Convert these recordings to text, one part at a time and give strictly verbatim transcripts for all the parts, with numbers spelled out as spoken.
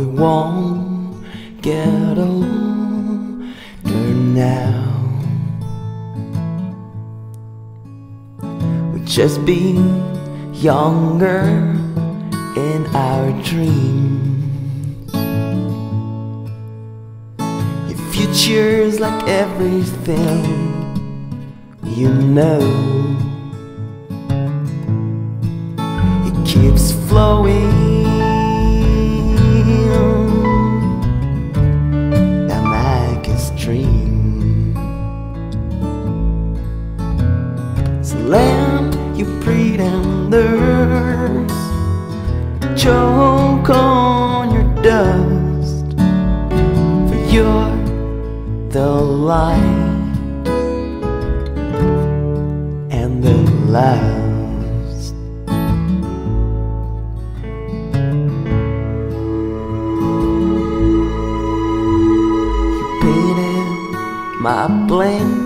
we won't get older now. We'll just be younger in our dreams. Your future's like everything you know. It keeps flowing down like a stream. So land you pretenders, choke on your dust, for you're the light and the last. You painted my blank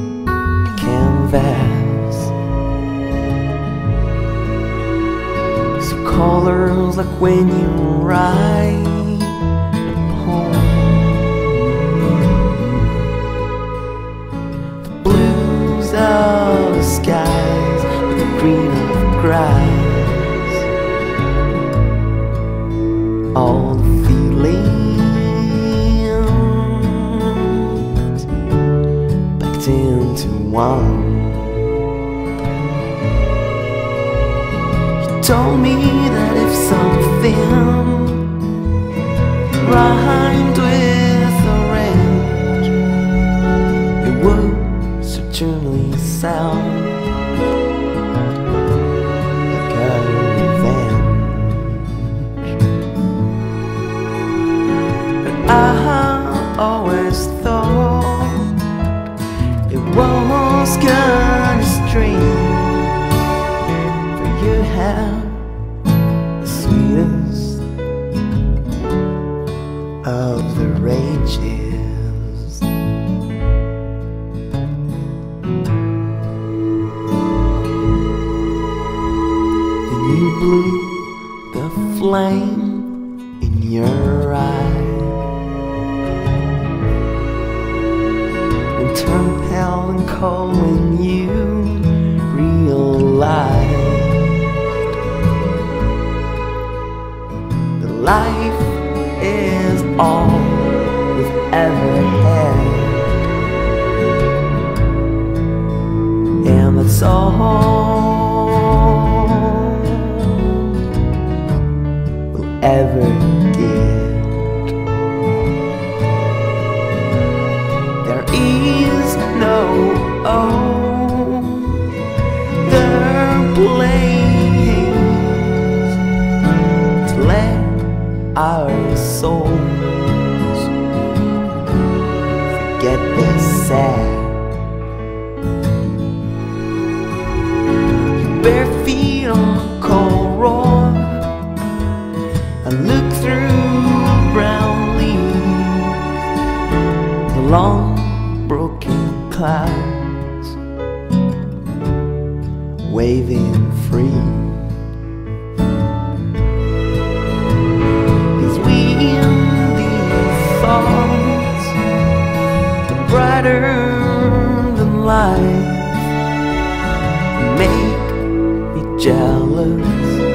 canvas, colors like when you write a poem. The blues of the skies with the green of grass, all the feelings packed into one. Told me that if something rhymed with orange, it would certainly sound like a revenge. But I always thought it was kind of strange. You have the sweetest of the rages. And you blew the flame in your eye and turned pale and cold when you realized life is all we've ever had, and that's all we'll ever get. There is no other place to let our souls forget the sad. Your bare feet on the cold road, I look through brown leaves, the long broken clouds waving free. Brighter than life make me jealous